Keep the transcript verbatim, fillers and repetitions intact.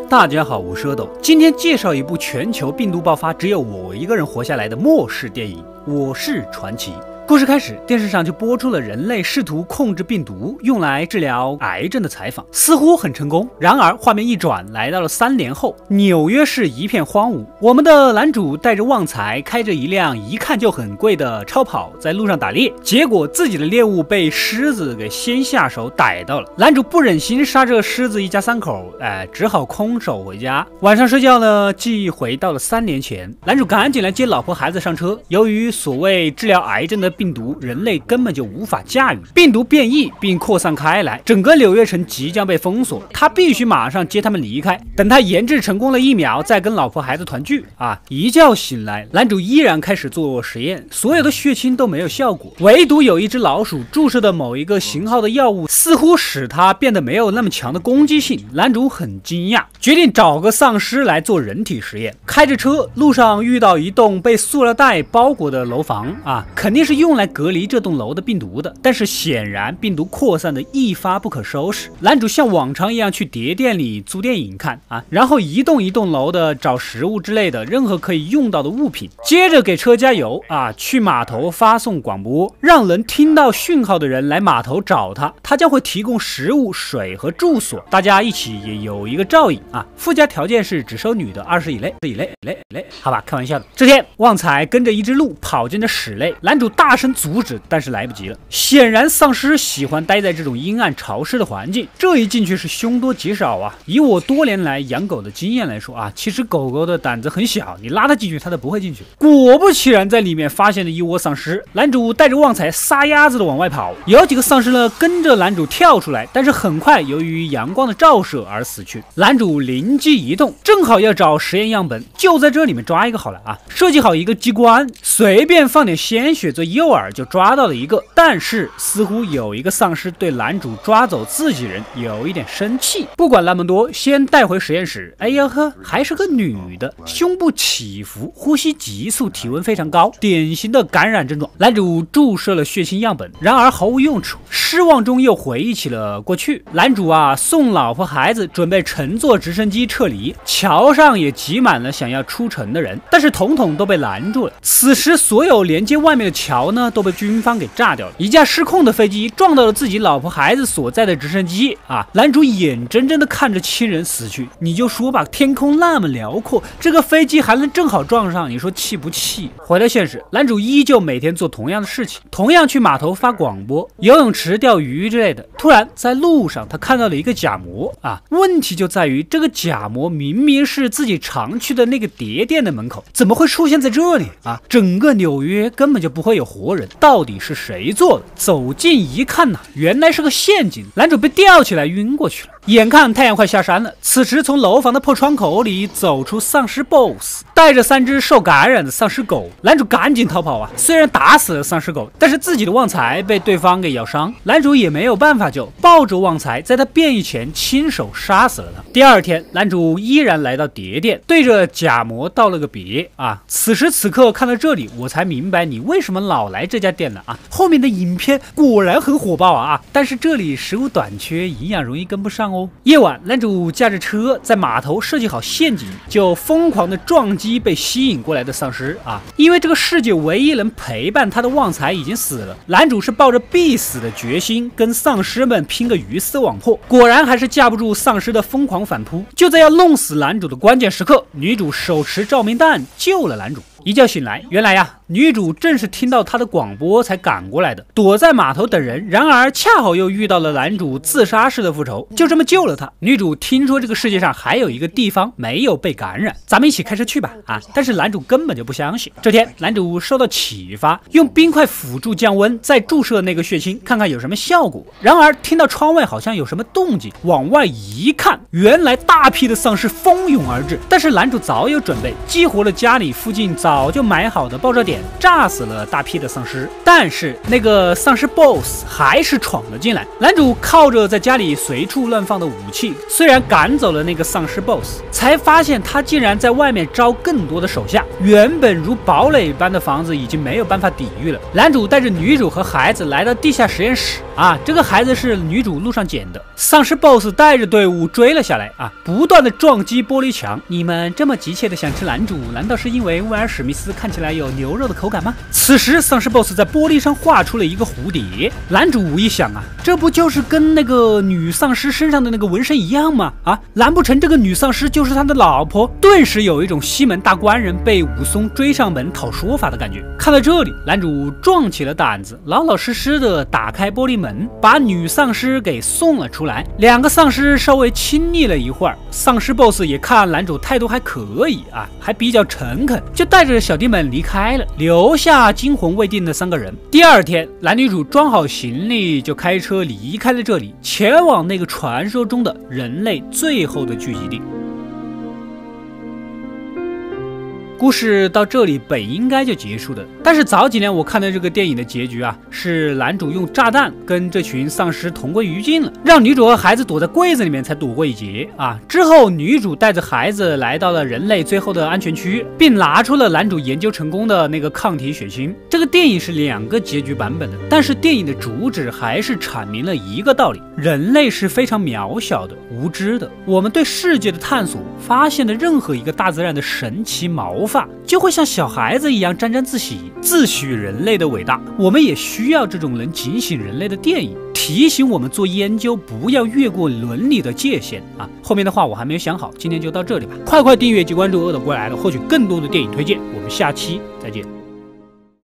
大家好，我是阿斗，今天介绍一部全球病毒爆发只有我一个人活下来的末世电影《我是传奇》。故事开始，电视上就播出了人类试图控制病毒用来治疗癌症的采访，似乎很成功。然而画面一转，来到了三年后，纽约市一片荒芜。我们的男主带着旺财，开着一辆一看就很贵的超跑，在路上打猎，结果自己的猎物被狮子给先下手逮到了。男主不忍心杀这狮子一家三口，哎，只好空手回家。晚上睡觉呢，记忆回到了三年前，男主赶紧来接老婆孩子上车。由于所谓治疗癌症的病毒人类根本就无法驾驭，病毒变异并扩散开来，整个纽约城即将被封锁，他必须马上接他们离开。等他研制成功了疫苗，再跟老婆孩子团聚啊！一觉醒来，男主依然开始做实验，所有的血清都没有效果，唯独有一只老鼠注射的某一个型号的药物，似乎使他变得没有那么强的攻击性。男主很惊讶，决定找个丧尸来做人体实验。开着车，路上遇到一栋被塑料袋包裹的楼房啊，肯定是用来隔离这栋楼的病毒的，但是显然病毒扩散的一发不可收拾。男主像往常一样去碟店里租电影看啊，然后一栋一栋楼的找食物之类的任何可以用到的物品，接着给车加油啊，去码头发送广播，让能听到讯号的人来码头找他，他将会提供食物、水和住所，大家一起也有一个照应啊。附加条件是只收女的二十以内，以内，以内，以内，好吧，开玩笑的。这天，旺财跟着一只鹿跑进了室内，男主大声阻止，但是来不及了。显然丧尸喜欢待在这种阴暗潮湿的环境，这一进去是凶多吉少啊。以我多年来养狗的经验来说啊，其实狗狗的胆子很小，你拉它进去它都不会进去。果不其然，在里面发现了一窝丧尸，男主带着旺财撒丫子的往外跑，有几个丧尸呢跟着男主跳出来，但是很快由于阳光的照射而死去。男主灵机一动，正好要找实验样本，就在这里面抓一个好了啊，设计好一个机关，随便放点鲜血做诱饵就抓到了一个。但是似乎有一个丧尸对男主抓走自己人有一点生气，不管那么多，先带回实验室。哎呀呵，还是个女的，胸部起伏，呼吸急促，体温非常高，典型的感染症状。男主注射了血清样本，然而毫无用处，失望中又回忆起了过去。男主啊，送老婆孩子，准备乘坐直升机撤离，桥上也挤满了想要出城的人，但是统统都被拦住了。此时所有连接外面的桥呢都被军方给炸掉了，一架失控的飞机撞到了自己老婆孩子所在的直升机啊！男主眼睁睁的看着亲人死去，你就说吧，天空那么辽阔，这个飞机还能正好撞上，你说气不气？回到现实，男主依旧每天做同样的事情，同样去码头发广播、游泳池钓鱼之类的。突然在路上，他看到了一个假模啊！问题就在于这个假模明明是自己常去的那个碟店的门口，怎么会出现在这里啊？整个纽约根本就不会有活人，到底是谁做的？走近一看呐、啊，原来是个陷阱，男主被吊起来晕过去了。眼看太阳快下山了，此时从楼房的破窗口里走出丧尸 boss， 带着三只受感染的丧尸狗。男主赶紧逃跑啊！虽然打死了丧尸狗，但是自己的旺财被对方给咬伤，男主也没有办法救，抱着旺财在他变异前亲手杀死了他。第二天，男主依然来到碟店，对着假模道了个别啊！此时此刻看到这里，我才明白你为什么老来这家店了啊！后面的影片果然很火爆啊！但是这里食物短缺，营养容易跟不上。夜晚，男主驾着车在码头设计好陷阱，就疯狂的撞击被吸引过来的丧尸啊！因为这个世界唯一能陪伴他的旺财已经死了，男主是抱着必死的决心跟丧尸们拼个鱼死网破，果然还是架不住丧尸的疯狂反扑。就在要弄死男主的关键时刻，女主手持照明弹救了男主。一觉醒来，原来呀、啊，女主正是听到他的广播才赶过来的，躲在码头等人。然而恰好又遇到了男主自杀式的复仇，就这么救了他。女主听说这个世界上还有一个地方没有被感染，咱们一起开车去吧啊！但是男主根本就不相信。这天，男主受到启发，用冰块辅助降温，再注射那个血清，看看有什么效果。然而听到窗外好像有什么动静，往外一看，原来大批的丧尸蜂拥而至。但是男主早有准备，激活了家里附近早早就买好的爆炸点炸死了大批的丧尸，但是那个丧尸 BOSS 还是闯了进来。男主靠着在家里随处乱放的武器，虽然赶走了那个丧尸 BOSS， 才发现他竟然在外面招更多的手下。原本如堡垒般的房子已经没有办法抵御了。男主带着女主和孩子来到地下实验室啊，这个孩子是女主路上捡的。丧尸 BOSS 带着队伍追了下来啊，不断的撞击玻璃墙。你们这么急切的想吃男主，难道是因为威尔史密斯看起来有牛肉的口感吗？此时丧尸 BOSS 在玻璃上画出了一个蝴蝶。男主一想啊，这不就是跟那个女丧尸身上的那个纹身一样吗？啊，难不成这个女丧尸就是他的老婆？顿时有一种西门大官人被武松追上门讨说法的感觉。看到这里，男主壮起了胆子，老老实实的打开玻璃门，把女丧尸给送了出来。两个丧尸稍微亲昵了一会儿，丧尸 BOSS 也看男主态度还可以啊，还比较诚恳，就带着小弟们离开了，留下惊魂未定的三个人。第二天，男女主装好行李就开车离开了这里，前往那个传说中的人类最后的聚集地。故事到这里本应该就结束的，但是早几年我看的这个电影的结局啊，是男主用炸弹跟这群丧尸同归于尽了，让女主和孩子躲在柜子里面才躲过一劫啊。之后女主带着孩子来到了人类最后的安全区，并拿出了男主研究成功的那个抗体血清。这个电影是两个结局版本的，但是电影的主旨还是阐明了一个道理：人类是非常渺小的、无知的。我们对世界的探索，发现的任何一个大自然的神奇毛发，就会像小孩子一样沾沾自喜，自诩人类的伟大。我们也需要这种能警醒人类的电影，提醒我们做研究不要越过伦理的界限啊！后面的话我还没有想好，今天就到这里吧。快快订阅及关注恶的过来了，获取更多的电影推荐。我们下期再见。